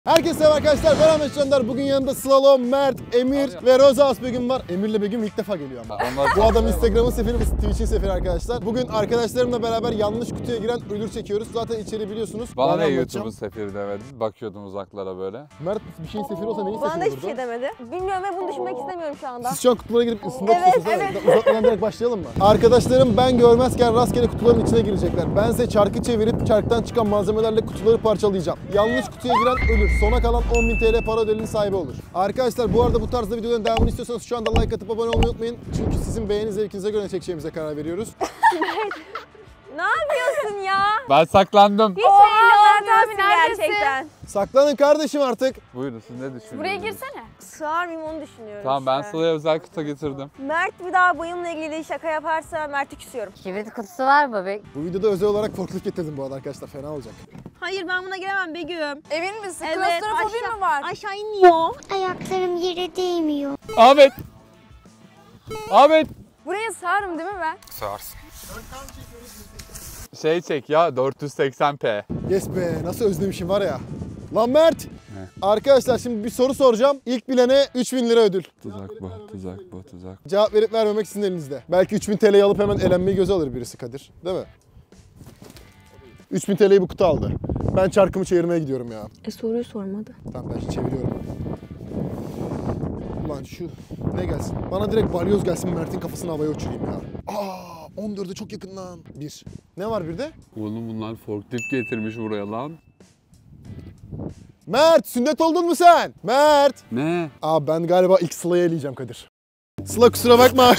Herkese selam arkadaşlar, ben Ahmet Candar. Bugün yanımda Slalom, Mert, Emir ve Roza Asbegüm var. Emir'le Begüm ilk defa geliyor ama. Bu adam Instagram'ın seferi, biz Twitch'in seferi arkadaşlar. Bugün arkadaşlarımla beraber yanlış kutuya giren ölür çekiyoruz. Zaten içeri biliyorsunuz. Bana ne YouTube'un seferi demedin? Bakıyordum uzaklara böyle. Mert bir şeyin seferi olsa neyin seferi Bana da olurdu? hiçbir şey demedi. Bilmiyorum ve bunu düşünmek istemiyorum şu anda. Siz şu an kutulara girip ısınmak Evet, istiyorsunuz. Uzatmadan direkt başlayalım mı? Arkadaşlarım ben görmezken rastgele kutuların içine girecekler. Ben size çarkı çevirip çarktan çıkan malzemelerle kutuları parçalayacağım. Yanlış kutuya giren ölür. Sona kalan 10.000 TL para ödülünün sahibi olur. Arkadaşlar bu arada bu tarzda videoların devamını istiyorsanız şu anda like atıp abone olmayı unutmayın. Çünkü sizin beğeni zevkinize göre çekeceğimize karar veriyoruz. Ne yapıyorsun ya? Ben saklandım. Hiç belli olmuyorsun gerçekten. Saklanın kardeşim artık. Buyurun siz ne düşünüyorsunuz? Buraya girsene. Sığar mıyım onu düşünüyorum Tamam ben işte. Sıla'ya özel kutu getirdim. Mert bir daha boyumla ilgili şaka yaparsa Mert'i küsüyorum. Kibrit kutusu var mı? Bu videoda özel olarak forklift getirdim bu arada arkadaşlar. Fena olacak. Hayır ben buna giremem Begüm. Emin misin? Evet, Klostrofobi mi var? Aşağı iniyor. Ayaklarım yere değmiyor. Ahmet! Ahmet! Buraya sığarım değil mi ben? Sığarsın. Şey çek ya 480p. Yes be, nasıl özlemişim var ya. Lan Mert! Arkadaşlar şimdi bir soru soracağım. İlk bilene 3000 lira ödül. Tuzak bu, tuzak bu, tuzak. Cevap verip vermemek sizin elinizde. Belki 3000 TL'yi alıp hemen elenmeyi göze alır birisi Kadir. Değil mi? 3000 TL'yi bu kutu aldı. Ben çarkımı çevirmeye gidiyorum ya. Soruyu sormadı. Tamam ben çeviriyorum. Ulan şu ne gelsin? Bana direkt balyoz gelsin, Mert'in kafasını havaya uçurayım ya. Aa, 14'e çok yakın lan. Bir. Ne var bir de? Oğlum bunlar forklift getirmiş buraya lan. Mert, sünnet oldun mu sen? Mert. Ne? Aa ben galiba ilk Sıla'yı eleyeceğim Kadir. Sıla kusura bakma.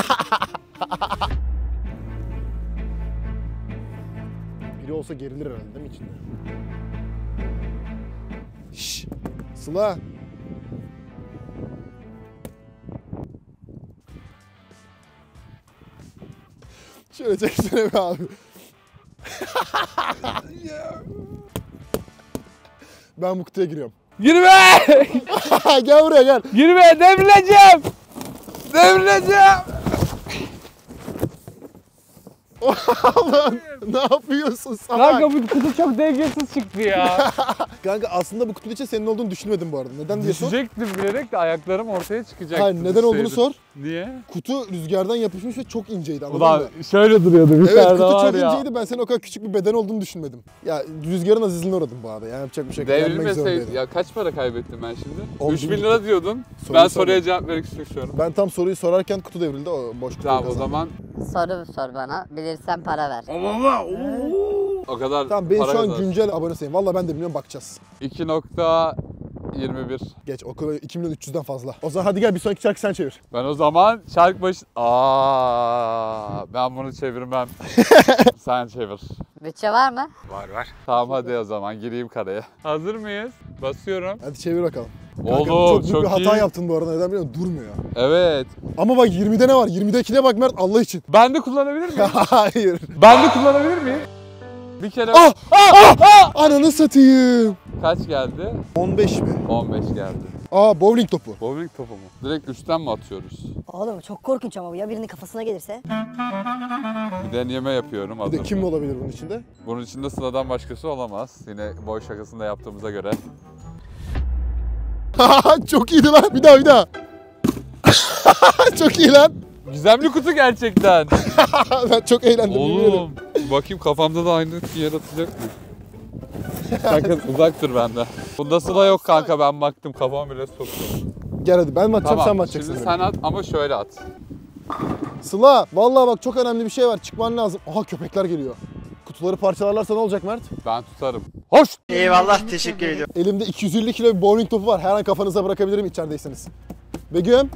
Biri olsa gerilir herhalde değil mi içinde? Şşş. Sıla. Şöyle çeksene be abi. Ben bu kutuya giriyorum. Girme! Gel buraya gel. Girme! Devrileceğim! Devrileceğim! Allah'ım ne yapıyorsun salak? Kanka bu kutu çok dengesiz çıktı ya. Kanka aslında bu kutunun için senin olduğunu düşünmedim bu arada. Neden diye sor. Düşecektim bilerek de ayaklarım ortaya çıkacaktı. Hayır neden olduğunu sor. Niye? Kutu rüzgardan yapışmış ve çok inceydi anladın Ulan mı? şöyle duruyordu bir Evet tane kutu var çok ya. inceydi, ben senin o kadar küçük bir beden olduğunu düşünmedim. Ya rüzgarın azizliğine uğradım bu arada, yani yapacak bir şey yok. Eğlenmek Devrilmeseydi. zorundaydım. Ya kaç para kaybettim ben şimdi? 10.000 3000 lira diyordun. Soruyu Ben soruya sordum. cevap vermek istiyorum. Ben tam soruyu sorarken kutu devrildi, o boş kutuyu Tamam o kazandım. zaman Soru sor bana. Bilirsen para ver. o kadar Tamam benim para şu an kazandım. güncel abonesiyim. Valla ben de bilmiyorum, bakacağız. 2.21. Geç o kadar 2.300'den fazla. O zaman hadi gel bir sonraki şarkı sen çevir. Ben o zaman şarkı başı... Ben bunu çevirmem. Sen çevir. Bütçe var mı? Tamam hadi o zaman gireyim karaya. Hazır mıyız? Basıyorum. Hadi çevir bakalım. Kanka, Oğlum çok büyük bir çok hata iyi. yaptın bu arada, neden biliyor musun? Durmuyor. Evet. Ama bak 20'de ne var? 20'dekine bak Mert, Allah için. Ben de kullanabilir miyim? Hayır. Ben de kullanabilir miyim? Bir kere... Ananı satayım. Kaç geldi? 15 mi? 15 geldi. Bowling topu. Bowling topu mu? Direkt üstten mi atıyoruz? Oğlum çok korkunç ama bu ya, birinin kafasına gelirse. Bir deneme yapıyorum. Bir Hazır de kim mı? olabilir bunun içinde? Bunun içinde Sıla'dan başkası olamaz. Yine boy şakasını da yaptığımıza göre. Çok iyiydi lan. Bir daha. Çok iyi lan. Gizemli kutu gerçekten. Ben çok eğlendim. yemin ederim. Oğlum. Bakayım kafamda da aynı etki yaratacak mı? Sakın uzak dur benden. Bunda Sıla yok kanka, ben baktım kafam bile soktu. Gel hadi, ben mi atacağım sen mi Tamam atacaksın? şimdi beni? sen at ama şöyle at. Sıla vallahi bak çok önemli bir şey var, çıkman lazım. Aha köpekler geliyor. Kutuları parçalarlarsa ne olacak Mert? Ben tutarım. Hoş! Eyvallah, teşekkür ediyorum. Elimde 250 kilo bir bowling topu var. Her an kafanıza bırakabilirim içerideyseniz. Begüm.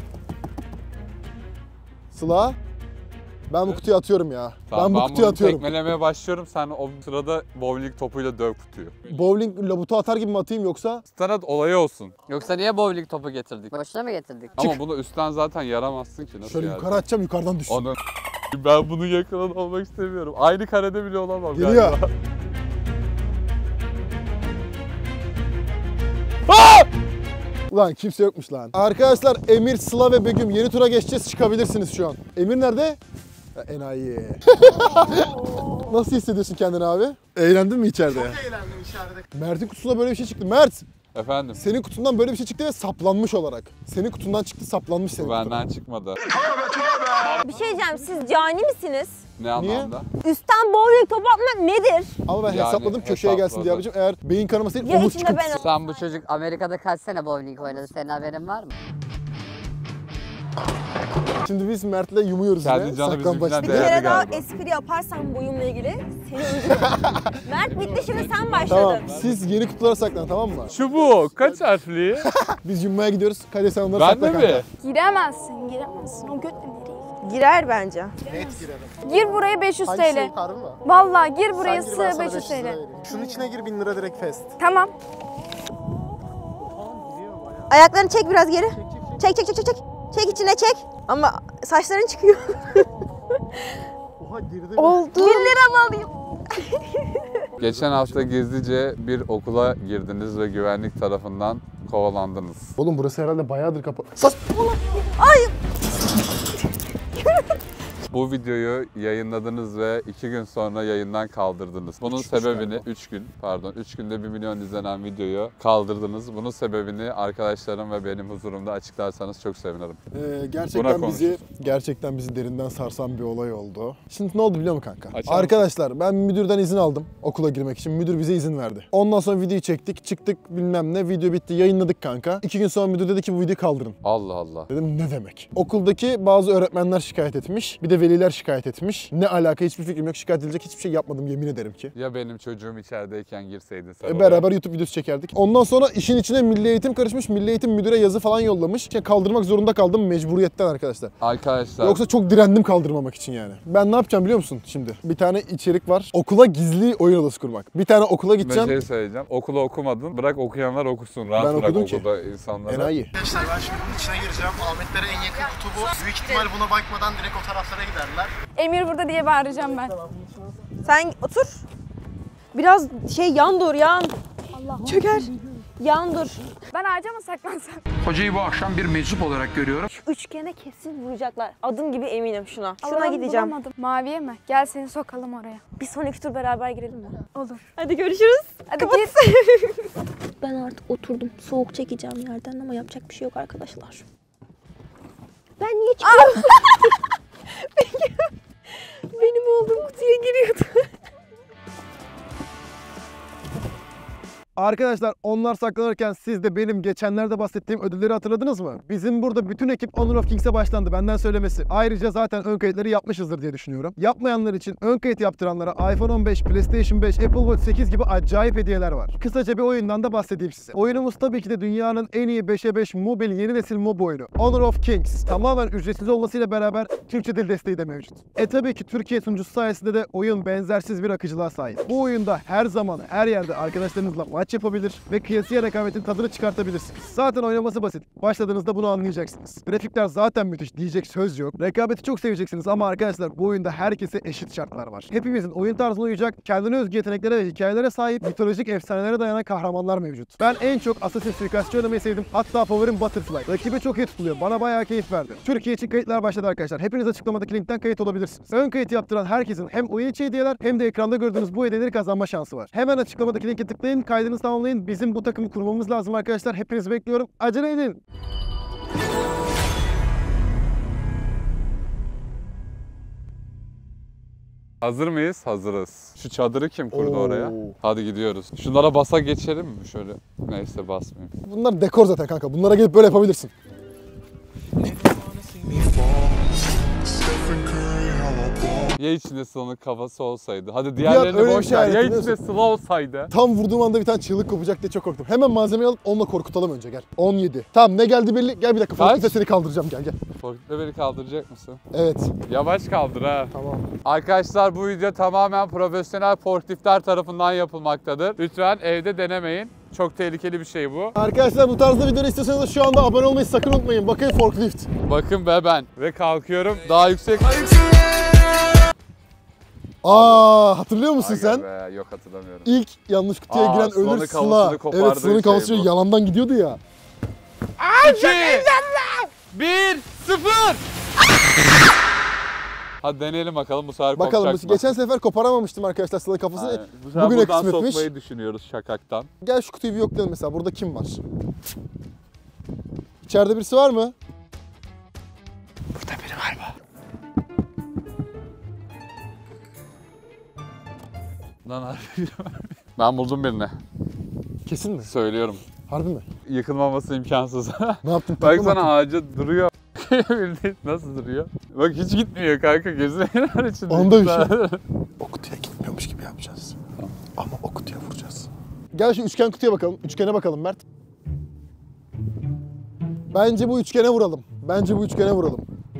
Sıla. Ben bu kutuyu atıyorum ya. Tamam, ben bu kutuyu bunu atıyorum. tekmelemeye başlıyorum. Sen o sırada bowling topuyla döv kutuyu. Bowling labutu atar gibi mi atayım yoksa? Standart olayı olsun. Yoksa niye bowling topu getirdik? Boşuna mı getirdik? Ama bunu üstten zaten yaramazsın ki. Nasıl Şöyle yani? yukarı atacağım, yukarıdan düşsün. Onu... Ben bunu yakından olmak istemiyorum. Aynı karede bile olamam Geliyor. galiba. Ulan kimse yokmuş lan. Arkadaşlar Emir, Sıla ve Begüm yeni tura geçeceğiz, çıkabilirsiniz şu an. Emir nerede? Ya, enayi. Nasıl hissediyorsun kendini abi? Eğlendin mi içeride? Çok eğlendim içeride. Mert'in kutusunda böyle bir şey çıktı. Mert! Efendim? Senin kutundan böyle bir şey çıktı ve saplanmış olarak. Senin kutundan çıktı, saplanmış senin Bu kutundan. benden çıkmadı. Bir şey diyeceğim, siz cani misiniz? Ne anlamda? Üstten bowling top atmak nedir? Ama ben Yani hesapladım köşeye gelsin diye abicim. Eğer beyin kanaması değil, Ya omuz içinde çıkıntısı. ben Sen bu çocuk Amerika'da kaç sene bowling oynadı? Senin haberin var mı? Şimdi biz Mert'le yumuyoruz Kendi yine. canı Saklambaçta. Bir bizimkinden değerli kere daha galiba. espri yaparsan boyumla ilgili seni öldürürüm. Mert bitti, şimdi sen başladın. Tamam, siz yeni kutulara saklan, tamam mı? Şu bu. Kaç harfli? Biz yummaya gidiyoruz. Kadir sen onları Ben sakla de kanka. mi? Giremezsin, giremezsin. O götle nereye? Girer bence. Gir buraya 500 TL. Harbi mi? Vallahi gir buraya Sen gir, ben sığ sana 500 lira TL. vereyim. Şunun içine gir 1000 lira direkt fest. Tamam. Ayaklarını çek biraz geri. Çek çek çek çek çek. Çek içine çek. Ama saçların çıkıyor. Oha girdi. Oldu. 1 lira mı alayım? Geçen hafta gizlice bir okula girdiniz ve güvenlik tarafından kovalandınız. Oğlum burası herhalde bayağıdır kapalı. Sus! Bu videoyu yayınladınız ve 2 gün sonra yayından kaldırdınız. Bunun sebebini 3 günde 1 milyon izlenen videoyu kaldırdınız. Bunun sebebini arkadaşlarım ve benim huzurumda açıklarsanız çok sevinirim. Gerçekten bizi derinden sarsan bir olay oldu. Şimdi ne oldu biliyor musun kanka? Açar Arkadaşlar ben müdürden izin aldım okula girmek için. Müdür bize izin verdi. Ondan sonra videoyu çektik, çıktık bilmem ne. Video bitti, yayınladık kanka. 2 gün sonra müdür dedi ki bu videoyu kaldırın. Allah Allah. Dedim ne demek? Okuldaki bazı öğretmenler şikayet etmiş. Bir de veliler şikayet etmiş. Ne alaka, hiçbir fikrim yok. Şikayet edilecek hiçbir şey yapmadım yemin ederim ki. Ya benim çocuğum içerideyken girseydin sen oraya? Beraber YouTube videosu çekerdik. Ondan sonra işin içine Milli Eğitim karışmış. Milli Eğitim müdüre yazı falan yollamış. Kaldırmak zorunda kaldım mecburiyetten arkadaşlar. Arkadaşlar Yoksa çok direndim kaldırmamak için yani. Ben ne yapacağım biliyor musun şimdi? Bir tane içerik var. Okula gizli oyun odası kurmak. Bir tane okula bir gideceğim. şey söyleyeceğim. Okulu okumadın. Bırak okuyanlar okusun. Rahat Ben bırak okudum ki. okulda insanları. Enayi. Arkadaşlar ben şimdi bunun içine gireceğim. Ahmetlere en yakın kutu bu. Büyük ihtimal buna bakmadan direkt o taraflara giderler. Emir burada diye bağıracağım ben. Sen otur. Biraz yan dur yan. Çöker. Yan dur. Ben ağaca mı saklansam? Hocayı bu akşam bir meczup olarak görüyorum. Üçgene kesin vuracaklar. Adım gibi eminim şuna. Şuna Allah'ım, gideceğim. bulamadım. Maviye mi? Gel seni sokalım oraya. Bir sonraki tur beraber girelim mi? Olur. Hadi görüşürüz. Hadi git. Ben artık oturdum. Soğuk çekeceğim yerden ama yapacak bir şey yok arkadaşlar. Ben niye çıkıyorum? Benim olduğum kutuya giriyordu. Arkadaşlar onlar saklanırken siz de benim geçenlerde bahsettiğim ödülleri hatırladınız mı? Bizim burada bütün ekip Honor of Kings'e başlandı benden söylemesi. Ayrıca zaten ön kayıtları yapmışızdır diye düşünüyorum. Yapmayanlar için ön kayıt yaptıranlara iPhone 15, PlayStation 5, Apple Watch 8 gibi acayip hediyeler var. Kısaca bir oyundan da bahsedeyim size. Oyunumuz tabii ki de dünyanın en iyi 5'e 5 mobil yeni nesil mob oyunu. Honor of Kings. Tamamen ücretsiz olmasıyla beraber Türkçe dil desteği de mevcut. Tabii ki Türkiye sunucusu sayesinde de oyun benzersiz bir akıcılığa sahip. Bu oyunda her zaman her yerde arkadaşlarınızla maç yapabilir ve kıyasıya rekabetin tadını çıkartabilirsiniz. Zaten oynaması basit. Başladığınızda bunu anlayacaksınız. Grafikler zaten müthiş diyecek söz yok. Rekabeti çok seveceksiniz ama arkadaşlar bu oyunda herkese eşit şartlar var. Hepimizin oyun tarzına uyacak, kendine özgü yeteneklere ve hikayelere sahip mitolojik efsanelere dayanan kahramanlar mevcut. Ben en çok Assassin's Creed oynamayı sevdim. Hatta favorim Butterfly. Rakibi çok iyi tutuluyor. Bana bayağı keyif verdi. Türkiye için kayıtlar başladı arkadaşlar. Hepiniz açıklamadaki linkten kayıt olabilirsiniz. Ön kayıt yaptıran herkesin hem oyun içi hediyeler hem de ekranda gördüğünüz bu hediyeleri kazanma şansı var. Hemen açıklamadaki linke tıklayın, kaydınızı tamamlayın. Bizim bu takımı kurmamız lazım arkadaşlar. Hepinizi bekliyorum. Acele edin. Hazır mıyız? Hazırız. Şu çadırı kim kurdu Oo. oraya? Hadi gidiyoruz. Şunlara basa geçelim mi şöyle? Neyse basmayayım. Bunlar dekor zaten kanka. Bunlara gelip böyle yapabilirsin. Ya içinde Sıla'nın kafası olsaydı? Hadi diğerlerini öyle bir boş şey ver. Ya hayal ettin, içinde Sıla olsaydı? Tam vurduğum anda bir tane çığlık kopacak diye çok korktum. Hemen malzemeyi alıp onunla korkutalım önce gel. 17. Tamam ne geldi belli. Gel bir dakika. Kaç? Forklift'e seni kaldıracağım gel gel. Forklift'le beni kaldıracak mısın? Evet. Yavaş kaldır ha. Tamam. Arkadaşlar bu video tamamen profesyonel forkliftler tarafından yapılmaktadır. Lütfen evde denemeyin. Çok tehlikeli bir şey bu. Arkadaşlar bu tarzda videoları istiyorsanız da şu anda abone olmayı sakın unutmayın. Bakın forklift. Bakın be ben. Ve kalkıyorum. Daha yüksek. Aa hatırlıyor musun Aga sen? be, yok hatırlamıyorum. İlk yanlış kutuya giren Sıla'nın ölür kafasını Sıla. kopardığı Evet Sıla'nın şey kafası bu. yalandan gidiyordu ya. 2 1 0 Hadi deneyelim bakalım bu sefer Bakalım kopacak mı? geçen sefer koparamamıştım arkadaşlar Sıla'nın kafasını. Aynen. Bu sefer Bugüne buradan kısmetmiş. sokmayı düşünüyoruz şakaktan. Gel şu kutuyu bir yoklayalım mesela. Burada kim var? İçeride birisi var mı? Burada biri var mı? Lan harbi biri var mı? Ben buldum birini. Kesin mi? Söylüyorum. Harbi mi? Yıkılmaması imkansız. Ne yaptın? Baksana ağaca duruyor. Bildiğin nasıl duruyor? Bak hiç gitmiyor kanka, gözüne var içinde. Onda bir şey. O kutuya gitmiyormuş gibi yapacağız. Ama o kutuya vuracağız. Gel şu üçgen kutuya bakalım. Üçgene bakalım Mert. Bence bu üçgene vuralım. Bence bu üçgene vuralım.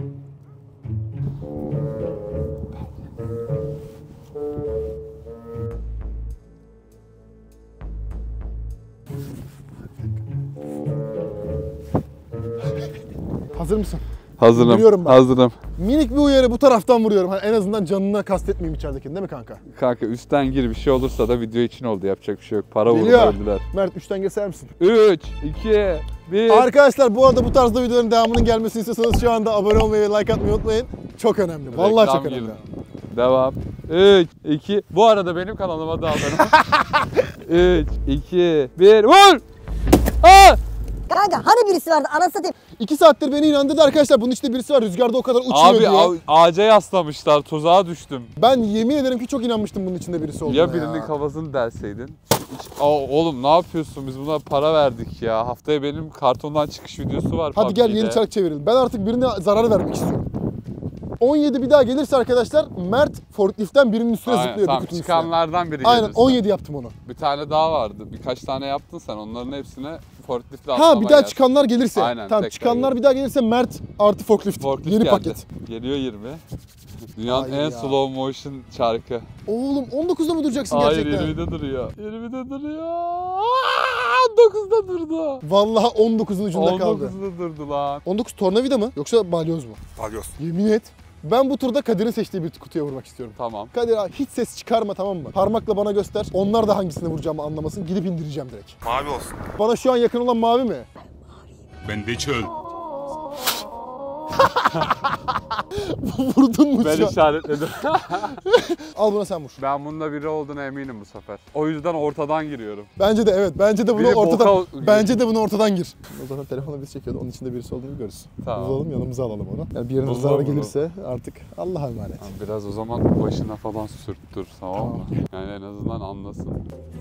Hazır mısın? Hazırım. Vuruyorum ben. Hazırım. Minik bir uyarı bu taraftan vuruyorum. Hani en azından canına kastetmeyeyim içeridekini değil mi kanka? Kanka üstten gir, bir şey olursa da video için oldu, yapacak bir şey yok. Para vurup Geliyor. öldüler. Mert 3'ten geçer misin? 3, 2, 1. Arkadaşlar bu arada bu tarzda videoların devamının gelmesini istiyorsanız şu anda abone olmayı ve like atmayı unutmayın. Çok önemli. Vallahi Reklam çok önemli. girdi. Devam. 3, 2. Bu arada benim kanalıma da abone ol. 3, 2, 1. Vur! Aa! Kanka hani birisi vardı anasını satayım. 2 saattir beni inandırdı arkadaşlar. Bunun içinde birisi var. Rüzgarda o kadar uçuyor Abi diye. ağaca yaslamışlar. Tuzağa düştüm. Ben yemin ederim ki çok inanmıştım bunun içinde birisi olduğuna Ya birinin kafasını delseydin. Oğlum ne yapıyorsun? Biz buna para verdik ya. Haftaya benim kartondan çıkış videosu var. Hadi gel PUBG'de. yeni çark çevirelim. Ben artık birine zarar vermek istiyorum. 17 bir daha gelirse arkadaşlar Mert forkliftten birinin üstüne Aynen, zıplıyor. tamam, bir kutunun çıkanlardan biri üstüne. Aynen gelirse. 17 yaptım onu. Bir tane daha vardı. Birkaç tane yaptın sen. Onların hepsine forkliftle Ha atlama bir daha gelsin. çıkanlar gelirse. Aynen, Tamam tekrar çıkanlar geldi. bir daha gelirse Mert artı forklift. Forklift Yeni geldi. paket. Geliyor 20. Dünyanın Ay en ya. slow motion çarkı. Oğlum 19'da mı duracaksın Hayır, gerçekten? 20'de duruyor. 20'de duruyor. Aa, 19'da durdu. Vallahi 19'un ucunda kaldı. 19'da durdu lan. 19 tornavida mı yoksa balyoz mu? Balyoz. Yemin et. Ben bu turda Kadir'in seçtiği bir kutuya vurmak istiyorum. Tamam. Kadir abi hiç ses çıkarma tamam mı? Parmakla bana göster. Onlar da hangisine vuracağımı anlamasın. Gidip indireceğim direkt. Mavi olsun. Bana şu an yakın olan mavi mi? Ben de çöl. Vurdun mu Ben şu an? işaretledim. Al buna sen vur. Ben bunda biri olduğuna eminim bu sefer. O yüzden ortadan giriyorum. Bence de evet. Bence de bunu Biri ortadan. boka- Bence de bunu ortadan gir. O zaman telefonu biz çekiyordu. Onun içinde birisi olduğunu görürüz. Tamam. Bulalım yanımıza alalım onu. Yani bir yerine Bulalım zarar bunu. gelirse artık Allah'a emanet. Tamam, biraz o zaman başına falan sürttür, tamam mı? Yani en azından anlasın.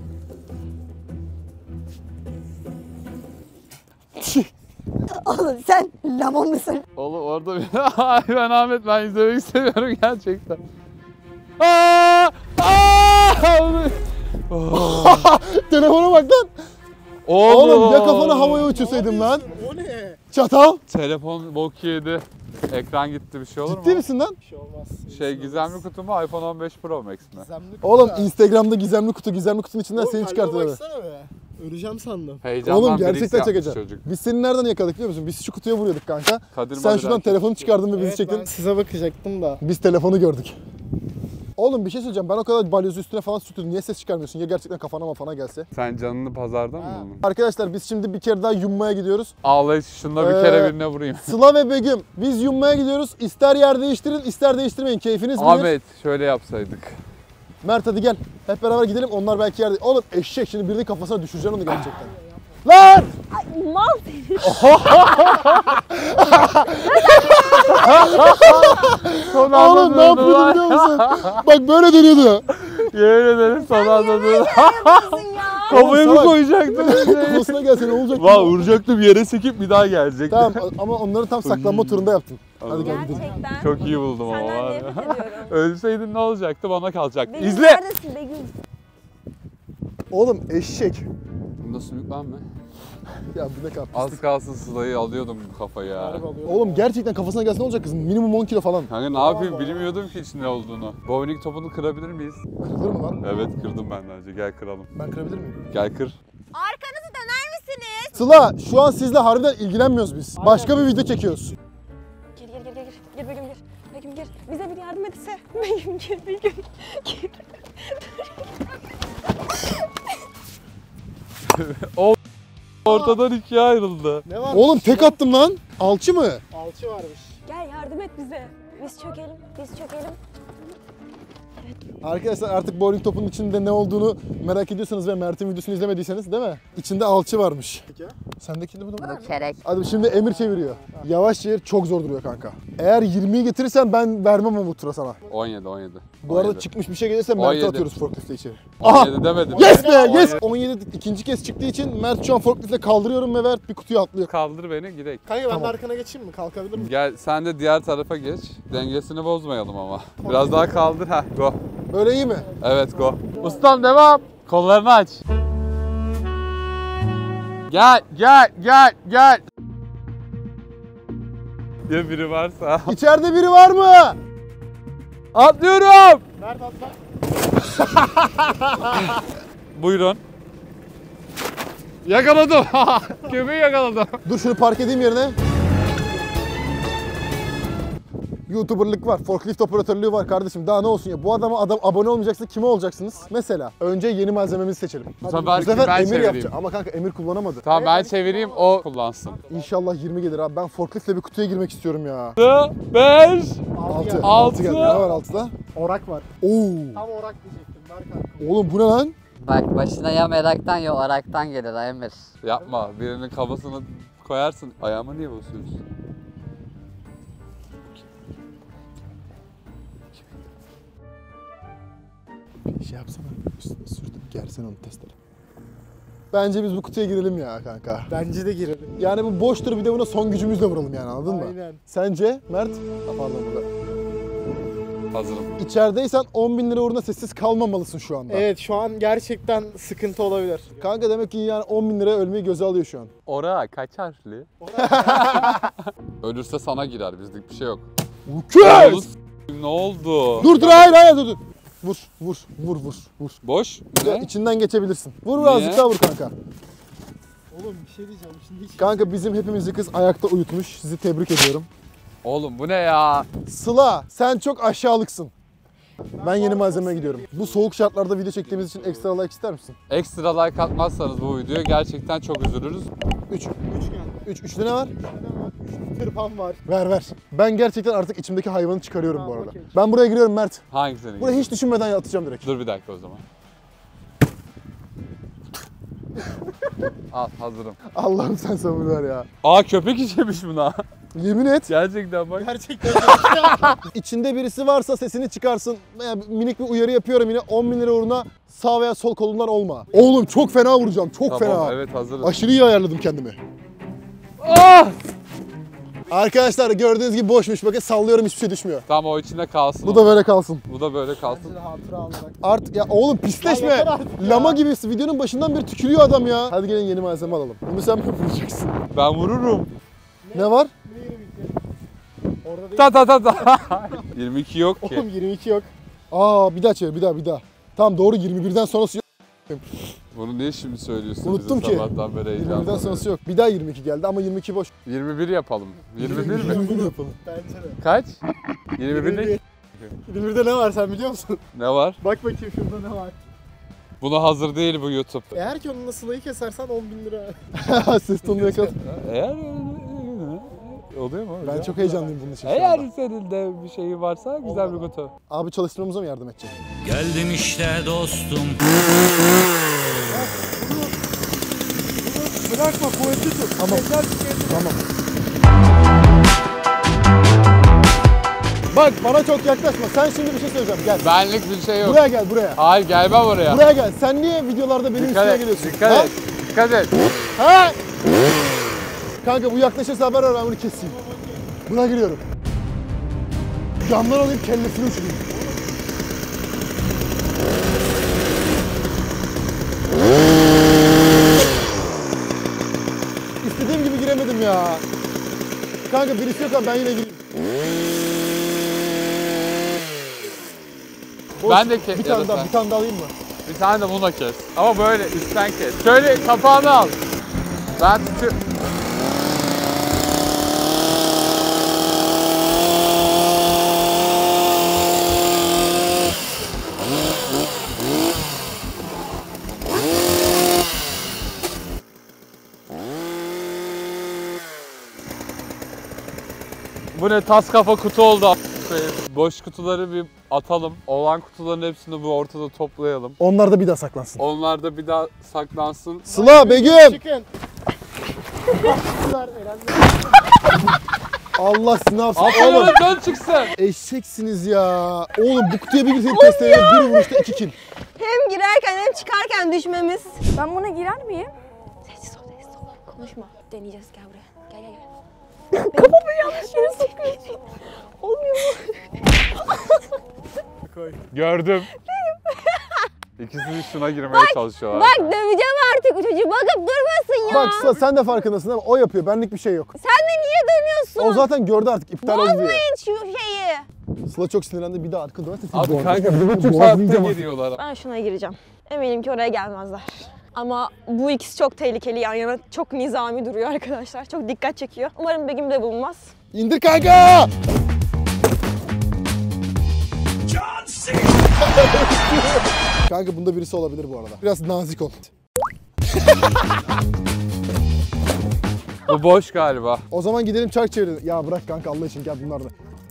Oğlum sen lamon musun? Oğlum orada bir... Ay ben Ahmet, ben izlemek istemiyorum gerçekten. Aa! Aa! Telefona bak lan. Oğlum ya kafanı havaya uçursaydın lan. O ne? Çatal. Telefon bok yedi. Ekran gitti, bir şey olur mu? Ciddi misin lan? Bir şey olmaz. Gizemli kutu mu, iPhone 15 Pro Max mi? Oğlum Instagram'da gizemli kutunun içinden seni çıkartıyor. Baksana be. Öleceğim sandım. Heyecandan Oğlum bir gerçekten his yapmış çekeceğim. çocuk. Biz seni nereden yakaladık biliyor musun? Biz şu kutuya vuruyorduk kanka. Kadir Sen Madir şuradan erkek. telefonu çıkardın ve bizi Evet, çektin. ben size bakacaktım da. Biz telefonu gördük. Oğlum bir şey söyleyeceğim. Ben o kadar balyozu üstüne falan sürtürdüm. Niye ses çıkarmıyorsun? Ya gerçekten kafana mafana gelse? Sen canını pazarda mı buldun? Arkadaşlar biz şimdi bir kere daha yummaya gidiyoruz. Ağlayış şunda bir kere birine vurayım. Sıla ve Begüm biz yummaya gidiyoruz. İster yer değiştirin, ister değiştirmeyin. Keyfiniz bilir. Ahmet şöyle yapsaydık. Mert hadi gel. Hep beraber gidelim. Onlar belki yerde. Oğlum eşek şimdi birinin kafasına düşüreceksin onu gerçekten. Lan! Mal seni. Oğlum ne yapıyordun biliyor musun? Bak böyle dönüyordu. Yemin ederim sana anladım. Kafaya Oğlum, mı salak. koyacaktın? Kafasına gelse ne olacak? Valla vuracaktım, yere sekip bir daha gelecekti. Tamam ama onları tam saklanma turunda yaptın. Hadi gel gidelim. Gerçekten. Çok iyi buldum ama Senden var nefret ya. ediyorum. Ölseydin ne olacaktı, bana kalacaktı. Begüm İzle! neredesin Begüm? Oğlum eşek. Bunda sümük var mı? Ya bu ne kadar Az pislik. kalsın Sıla'yı alıyordum bu kafayı ya. Oğlum gerçekten kafasına gelse ne olacak kızım? Minimum 10 kilo falan. Kanka ne yapayım, bilmiyordum ki içinde olduğunu. Bowling topunu kırabilir miyiz? Kırılır mı lan? Evet, kırdım ben de önce. Gel kıralım. Ben kırabilir miyim? Gel kır. Arkanızı döner misiniz? Sıla şu an sizle harbiden ilgilenmiyoruz biz. Başka bir video çekiyoruz. Gir gir gir gir. Gir Begüm gir. Begüm gir. Bize bir yardım etse. Begüm gir Begüm. Gir. Ortadan ikiye ayrıldı. Ne var? Oğlum tek attım lan. Alçı mı? Alçı varmış. Gel yardım et bize. Biz çökelim. Biz çökelim. Arkadaşlar artık bowling topunun içinde ne olduğunu merak ediyorsanız ve Mert'in videosunu izlemediyseniz değil mi? İçinde alçı varmış. Sendeki de bu da mı? Bu kerek. Hadi şimdi Emir çeviriyor. Yavaş çevir, çok zor duruyor kanka. Eğer 20'yi getirirsen ben vermem o tura sana. 17, 17. Bu arada 17. çıkmış bir şey gelirse Mert'e 17. atıyoruz forklifte içeri. 17 demedim. Yes be yes! 17 ikinci kez çıktığı için Mert şu an forkliftle kaldırıyorum ve Mert bir kutuya atlıyor. Kaldır beni gidelim. Kanka ben Tamam. de arkana geçeyim mi? Kalkabilir miyim? Gel sen de diğer tarafa geç. Dengesini bozmayalım ama. Biraz daha kaldır ha. Go. Böyle iyi mi? Evet go. Ustam devam. Kollarını aç. Gel gel gel gel. Ya biri varsa. İçeride biri var mı? Atlıyorum. Nerede atla? Buyurun. Yakaladım. Köpeği yakaladım. Dur şunu park edeyim yerine. YouTuber'lık var, forklift operatörlüğü var kardeşim. Daha ne olsun ya? Bu adama abone olmayacaksa kime olacaksınız? Mesela önce yeni malzememizi seçelim. Bu sefer ben Emir çevireyim. yapacak. Ama kanka Emir kullanamadı. Tamam ben çevireyim o kullansın. İnşallah 20 gelir abi. Ben forkliftle bir kutuya girmek istiyorum ya. 5. 6. Altı. geldi. Ne var 6'da? Orak var. Oo. Tam orak diyecektim. Ver kanka. Oğlum bu ne lan? Bak başına ya meraktan ya oraktan gelir Emir. Yapma. Birinin kafasını koyarsın. Ayağımı niye basıyorsun? Bir şey yapsana. Üstüne sürdüm. Gersen onu test edelim. Bence biz bu kutuya girelim ya kanka. Bence de girelim. Yani bu boştur, bir de buna son gücümüzle vuralım yani, anladın mı? Aynen. Sence Mert? Pardon burada. Hazırım. İçerideysen 10.000 lira uğruna sessiz kalmamalısın şu anda. Evet şu an gerçekten sıkıntı olabilir. Kanka demek ki yani 10.000 liraya ölmeyi göze alıyor şu an. Ora kaç harfli? Ölürse sana girer. Bizlik bir şey yok. Kes! Oğlum, ne oldu? Dur hayır dur. Vur. Boş. Ya, Ne? içinden geçebilirsin. Vur Niye? azıcık daha vur kanka. Oğlum bir şey diyeceğim şimdi hiç... Kanka bizim hepimizi kız ayakta uyutmuş. Sizi tebrik ediyorum. Oğlum bu ne ya? Sıla sen çok aşağılıksın. Ben yeni malzemeye gidiyorum. Bu soğuk şartlarda video çektiğimiz için ekstra like ister misin? Ekstra like atmazsanız bu videoya gerçekten çok üzülürüz. 3. 3 geldi. 3'lü ne var? Tırpan var. Ver. Ben gerçekten artık içimdeki hayvanı çıkarıyorum bu Tamam, arada. okey. Ben buraya giriyorum Mert. Hangisini? Buraya hiç düşünmeden atacağım direkt. Dur bir dakika o zaman. Al hazırım. Allah'ım sen sabır ver ya. Aa köpek işemiş buna. Yemin et. Gerçekten bak. Gerçekten İçinde birisi varsa sesini çıkarsın. Minik bir uyarı yapıyorum yine. 10.000 lira uğruna sağ veya sol kolundan olma. Oğlum çok fena vuracağım. Çok fena. Tamam evet hazırız. Aşırı iyi ayarladım kendimi. Ah! Arkadaşlar gördüğünüz gibi boşmuş. Bakın sallıyorum, hiçbir şey düşmüyor. Tamam o içinde kalsın. Bu da böyle kalsın. Bu da böyle kalsın. hatıra alacak. Artık ya oğlum Ya pisleşme. yeter artık ya. Lama gibi videonun başından beri tükürüyor adam ya. Hadi gelin yeni malzeme alalım. Bunu sen mi vuracaksın? Ben vururum. Ne var? Orada değil. Ta. 22 yok ki. Oğlum 22 yok. Aa bir daha çevir, bir daha. Tamam doğru, 21'den sonrası yok. Bunu niye şimdi söylüyorsun Unuttum bize ki. sabahtan beri 21'den heyecanlanıyorum. sonrası yok. Bir daha 22 geldi ama 22 boş. 21 yapalım. 21 mi? 21 yapalım. Bence de. Kaç? 21 ne? 21'de ne var sen biliyor musun? Ne var? Bak bakayım şurada ne var. Buna hazır değil bu YouTube. Eğer ki onunla Sıla'yı kesersen 10.000 lira. Ses tonunu yakal. Eğer oluyor mu? Ben çok heyecanlıyım bunun için şu Eğer anda. senin de bir şeyi varsa güzel bir kutu. Abi çalıştırmamıza mı yardım edecek? Geldim işte dostum. Bırakma kuvvetli tut. Tamam. Tamam. Bak bana çok yaklaşma. Sen şimdi bir şey söyleyeceğim. Gel. Benlik bir şey yok. Buraya gel, buraya. Hayır gelmem oraya. Buraya gel. Sen niye videolarda benim Dikkat üstüme et, geliyorsun? dikkat Ha? et. Dikkat et. Ha? Kanka bu yaklaşırsa haber ver, ben bunu keseyim. Buna giriyorum. Camdan alayım, kellesini uçurayım. İstediğim gibi giremedim ya. Kanka birisi yok ama ben yine gireyim. Boş. Ben de Bir tane daha alayım mı? Bir tane de buna kes. Ama böyle üstten kes. Şöyle kapağını al. Ben tutuyorum. Bu ne tas kafa kutu oldu. koyayım. Boş kutuları bir atalım. Olan kutuların hepsini bu ortada toplayalım. Onlar da bir daha saklansın. Onlar da bir daha saklansın. Sıla, Begüm! Çıkın. Allah sizi ne yapsın? Aferin Oğlum dön çıksın. eşeksiniz ya. Oğlum bu kutuya bir girseydik testereyle bir vuruşta 2 kill. Hem girerken hem çıkarken düşmemiz. Ben buna girer miyim? Sessiz ol, sessiz ol. Konuşma. Deneyeceğiz, gel buraya. Gel, gel, gel. Kafamı yanlış yere sokuyorsun. Olmuyor mu? Gördüm. İkisi de şuna girmeye çalışıyorlar. Bak döveceğim artık çocuğu. Bakıp durmasın ya. Bak Sıla sen de farkındasın ama o yapıyor. Benlik bir şey yok. Sen de niye dönüyorsun? O zaten gördü artık iptal oldu diye. Bozmayın şu şeyi. Sıla çok sinirlendi. Bir daha arka dönerse siz Abi boğazınız- kanka bir buçuk boğazınıza saatte bak. geliyorlar. Ben şuna gireceğim. Eminim ki oraya gelmezler. Ama bu ikisi çok tehlikeli yan yana. Çok nizami duruyor arkadaşlar. Çok dikkat çekiyor. Umarım Begüm de bulunmaz. İndir kanka! Kanka bunda birisi olabilir bu arada. Biraz nazik ol. Bu boş galiba. O zaman gidelim çark çevirelim. Ya bırak kanka Allah için gel bunlar da.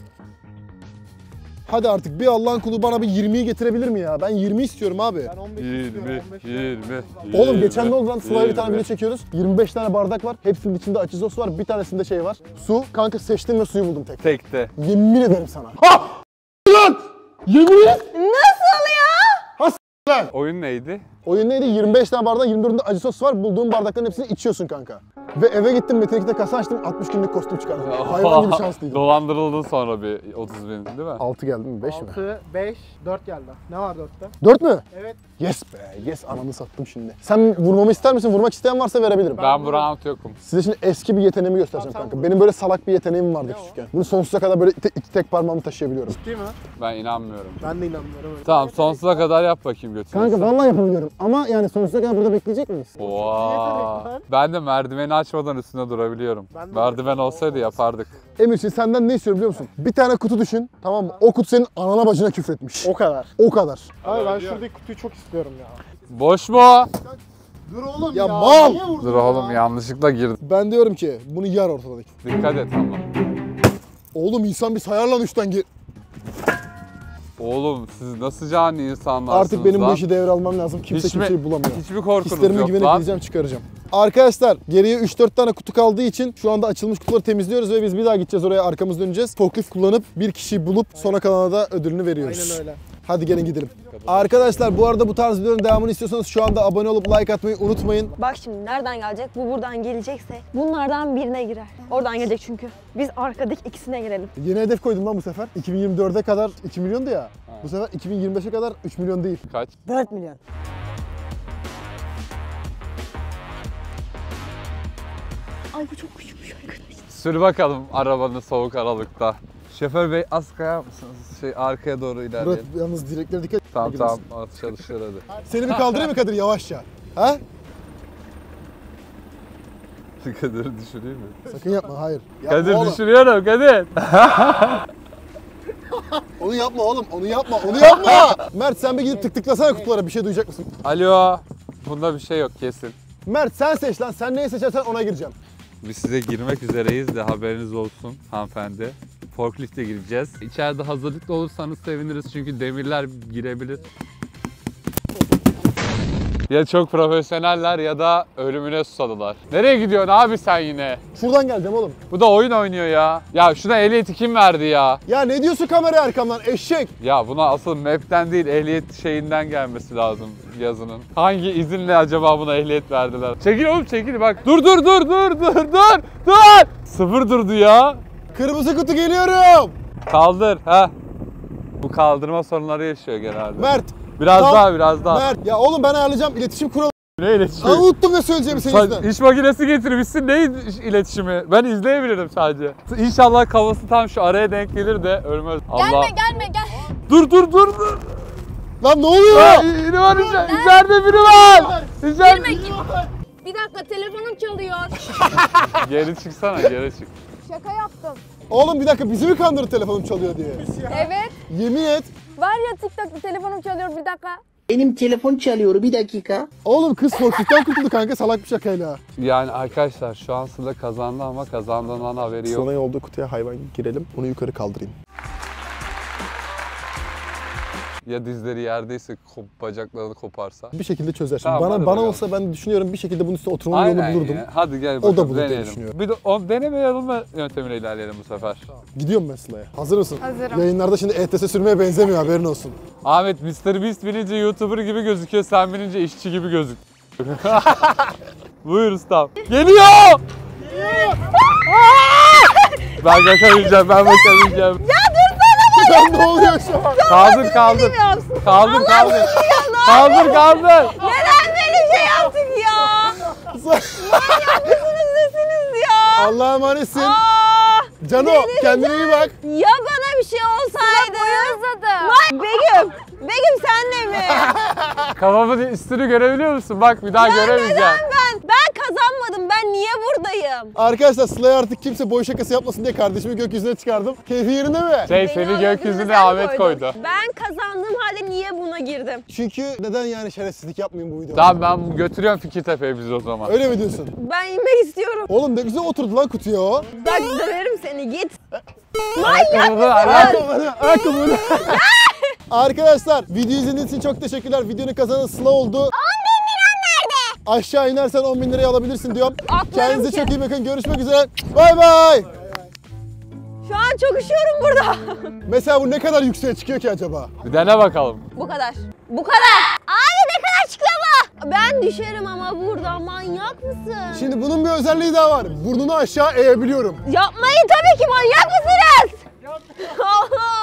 Hadi artık bir Allah'ın kulu bana bir 20'yi getirebilir mi ya? Ben 20 istiyorum abi. 20. Oğlum geçen ne oldu lan? Sıla'ya bir tane video çekiyoruz. 25 tane bardak var. Hepsinin içinde açı sos var. Bir tanesinde şey var. Su. Kanka seçtim ve suyu buldum tek. Tekte. Yemin ederim sana. Ha! Lan! Yemin et! Nasıl ya? Oyun neydi? Oyun neydi? 25 tane bardak, 24'ünde acı sos var. Bulduğun bardakların hepsini içiyorsun kanka. Ve eve gittim, Metin 2'de kasa açtım. 60 günlük kostüm çıkardım. Hayvan gibi şanslıydım. Dolandırıldın sonra bir 30 bin değil mi? 6 geldi mi? 5 mi? 6, 5, 4 geldi. Ne var 4'te? 4 mü? Evet. Yes be. Yes ananı sattım şimdi. Sen vurmamı ister misin? Vurmak isteyen varsa verebilirim. Ben bu round yokum. Size şimdi eski bir yeteneğimi göstereceğim Tamam, kanka. Benim böyle salak bir yeteneğim vardı küçükken. Bunu sonsuza kadar böyle iki tek parmağımı taşıyabiliyorum. Değil mi? Ben inanmıyorum. Ben de inanmıyorum. Evet. Tamam sonsuza kadar yap bakayım götürürsen. Kanka vallahi yapabiliyorum. Ama yani sonsuza kadar burada bekleyecek miyiz? Oha. Ben de merdiveni açmadan üstünde durabiliyorum. Ben de Merdiven olsaydı yapardık. Emir şimdi senden ne istiyorum biliyor musun? Bir tane kutu düşün. Tamam mı? O kutu senin anana bacına küfretmiş. O kadar. O kadar. Abi ben şuradaki kutuyu çok istiyorum ya. Boş mu? Dur oğlum ya. mal! Dur oğlum yanlışlıkla girdim. Ben diyorum ki bunu yar ortadaki. Dikkat et ama. Oğlum insan bir sayar lan 3'ten gir. Oğlum siz nasıl cani insanlarsınız Artık benim lan? bu işi devralmam lazım. Kimse Hiç mi- kimseyi bulamıyor. Hiçbir korkunuz Hislerime yok güvenip lan. gideceğim çıkaracağım. Arkadaşlar geriye 3-4 tane kutu kaldığı için şu anda açılmış kutuları temizliyoruz ve biz bir daha gideceğiz oraya arkamız döneceğiz. Forklift kullanıp bir kişiyi bulup sona kalana da ödülünü veriyoruz. Aynen öyle. Hadi gelin gidelim. Arkadaşlar bu arada bu tarz videoların devamını istiyorsanız şu anda abone olup like atmayı unutmayın. Bak şimdi nereden gelecek? Bu buradan gelecekse bunlardan birine girer. Oradan gelecek çünkü. Biz arkadaki ikisine girelim. Yeni hedef koydum lan bu sefer. 2024'e kadar 2 milyondu ya. Bu sefer 2025'e kadar 3 milyon değil. Kaç? 4 milyon. Ay bu çok küçükmüş arkadaşlar. Sür bakalım arabanı soğuk aralıkta. Şoför bey az kayar mısınız? Arkaya doğru Murat ilerleyelim. yalnız direklere dikkat et. Tamam tamam az çalışır hadi. Seni bir kaldırayım mı Kadir yavaşça? Ha? Kadir düşüreyim mi? Sakın yapma hayır. Yapma Kadir oğlum. düşürüyorum Kadir. Onu yapma oğlum onu yapma onu yapma. Mert sen bir gidip tıklasana kutulara bir şey duyacak mısın? Alo. Bunda bir şey yok kesin. Mert sen seç lan sen neyi seçersen ona gireceğim. Biz size girmek üzereyiz de haberiniz olsun hanımefendi. Forklift'e gireceğiz. İçeride hazırlıklı olursanız seviniriz çünkü demirler girebilir. Ya çok profesyoneller ya da ölümüne susadılar. Nereye gidiyorsun abi sen yine? Şuradan geleceğim oğlum. Bu da oyun oynuyor ya. Ya şuna ehliyeti kim verdi ya? Ya ne diyorsun kameraya arkamdan eşek? Ya buna asıl map'ten değil ehliyet şeyinden gelmesi lazım yazının. Hangi izinle acaba buna ehliyet verdiler? Çekil oğlum çekil bak. Dur. Sıfır durdu ya. Kırmızı kutu geliyorum. Kaldır ha. Bu kaldırma sorunları yaşıyor genelde. Mert. Biraz kal- daha. Mert. Ya oğlum ben ayarlayacağım iletişim kuralı. Ne iletişimi? Aa, unuttum ne söyleyeceğimi senin yüzünden. İş makinesi getirmişsin ne iletişimi? Ben izleyebilirim sadece. İnşallah kafası tam şu araya denk gelir de ölmez. Allah. Gelme gel. Dur. Lan ne oluyor? Biri var içeride biri var. İçeride. Bir dakika telefonum çalıyor. Geri çıksana geri çık. Şaka yaptım. Oğlum bir dakika bizi mi kandırdı telefonum çalıyor diye. Evet. Yemin et. Var ya TikTok'ta telefonum çalıyor bir dakika. Benim telefon çalıyor bir dakika. Oğlum kız forkliftten kurtuldu kanka salak bir şakayla. Yani arkadaşlar şu an Sıla kazandı ama kazandığından haberi yok. Sıla'nın olduğu kutuya hayvan girelim. Onu yukarı kaldırayım. Ya dizleri yerdeyse bacaklarını koparsa. Bir şekilde çözer. Şimdi Tamam, hadi bana bakalım. olsa ben düşünüyorum bir şekilde bunun üstüne oturmanın yolunu bulurdum. Ya. Hadi gel O bakalım. da bulur diye deneyelim. düşünüyorum. Bir de o deneme yanılma yöntemiyle ilerleyelim bu sefer. Gidiyorum ben Sıla'ya. Hazır mısın? Hazırım. Yayınlarda şimdi ETS sürmeye benzemiyor, haberin olsun. Ahmet Mr. Beast binince YouTuber gibi gözüküyor, sen binince işçi gibi gözük. Buyur ustam. Geliyor! Ben bakamayacağım, ben bakamayacağım. Ya ne oluyor şu an? Kaldır. Kaldır. Neden böyle şey yaptık ya? Nesiniz ya? Allah'a emanetsin. Aa, Cano kendine iyi bak. ya bana bir şey olsaydı. Uzadı. Begüm sen de mi? Kafamın üstünü görebiliyor musun? Bak bir daha göremeyeceğim. Ben kazanmadım. Ben niye buradayım? Arkadaşlar Sıla'ya artık kimse boy şakası yapmasın diye kardeşimi gökyüzüne çıkardım. Keyfi yerinde mi? Seni gökyüzüne Ahmet koydu. Ben kazandığım halde niye buna girdim? Çünkü neden yani şerefsizlik yapmayayım bu videoda? Tamam ben götürüyorum Fikirtepe'ye biz o zaman. Öyle mi diyorsun? Ben inmek istiyorum. Oğlum ne güzel oturdu lan kutuya o. Bak döverim seni git. Ayakkabını. Arkadaşlar video izlediğiniz için çok teşekkürler. Videonun kazananı Sıla oldu. 10.000 liram nerede? Aşağı inersen 10.000 lirayı alabilirsin diyorum. Kendinize ki. çok iyi bakın. Görüşmek üzere. Bay bay. Şu an çok üşüyorum burada. Mesela bu ne kadar yükseğe çıkıyor ki acaba? Bir dene bakalım. Bu kadar. Bu kadar. Abi ne kadar çıkıyor bu? Ben düşerim ama burada manyak mısın? Şimdi bunun bir özelliği daha var. Burnunu aşağı eğebiliyorum. Yapmayın tabii ki manyak mısınız? Allah!